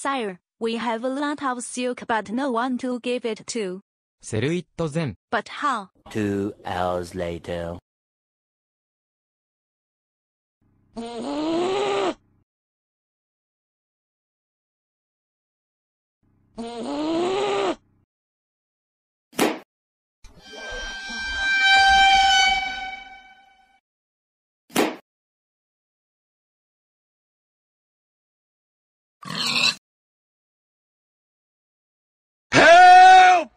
Sire, we have a lot of silk but no one to give it to. Sell it then. But how? 2 hours later. Help!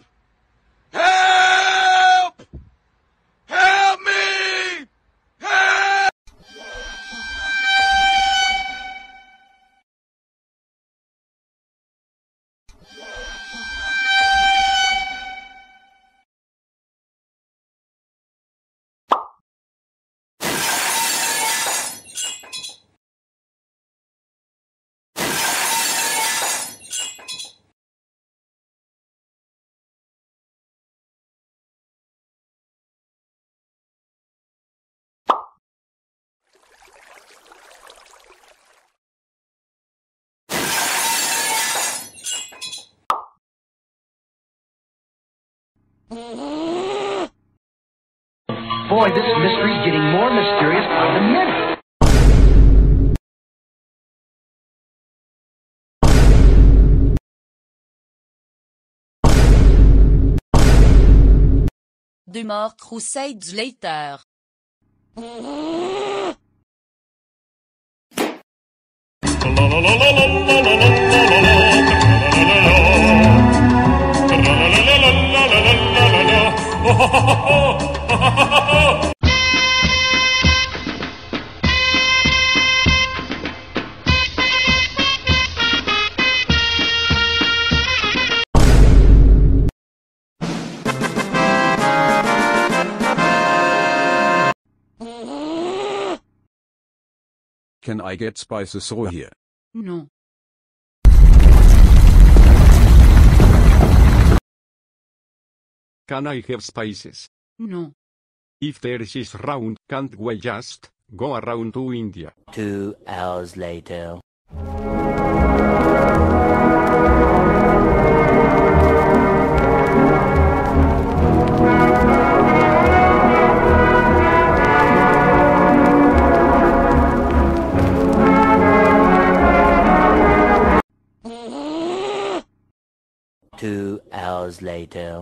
Help! Help me! Help! Boy, this mystery's getting more mysterious by the minute. D'humeur Crousset du Later. Can I get spices raw here? Non. Can I have spices? Non. If there is round, can't we just go around to India? 2 hours later. Two hours later.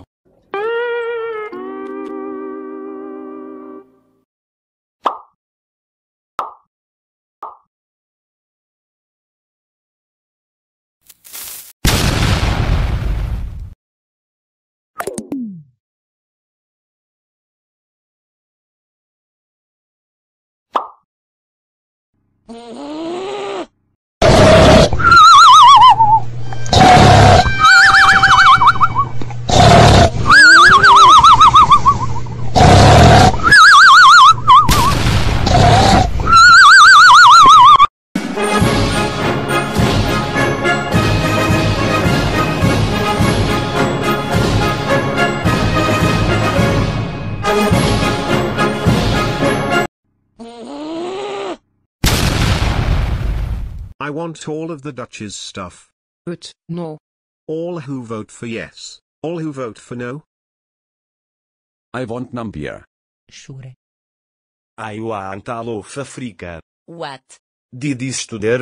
I want all of the Dutch's stuff. But, no. All who vote for yes. All who vote for no. I want Nambia. Sure. I want alot Africa. What? Did you studer?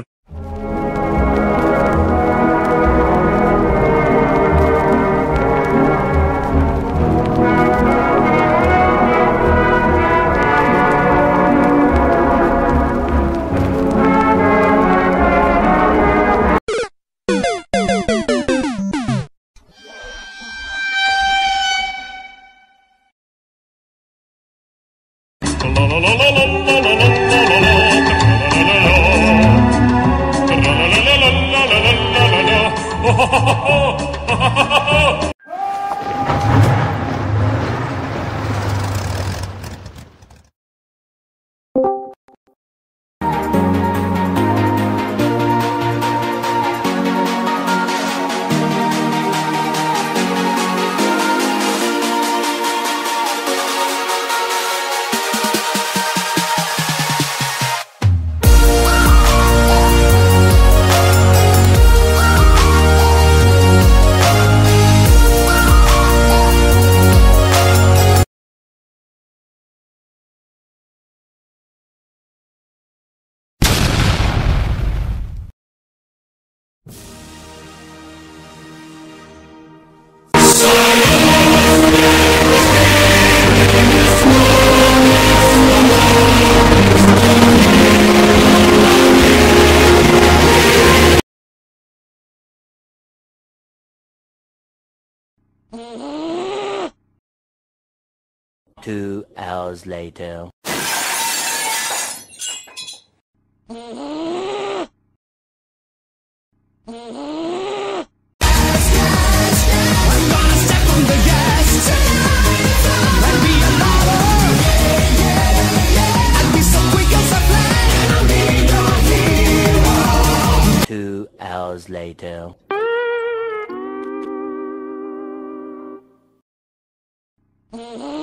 2 hours later. Two hours later. Mm-hmm.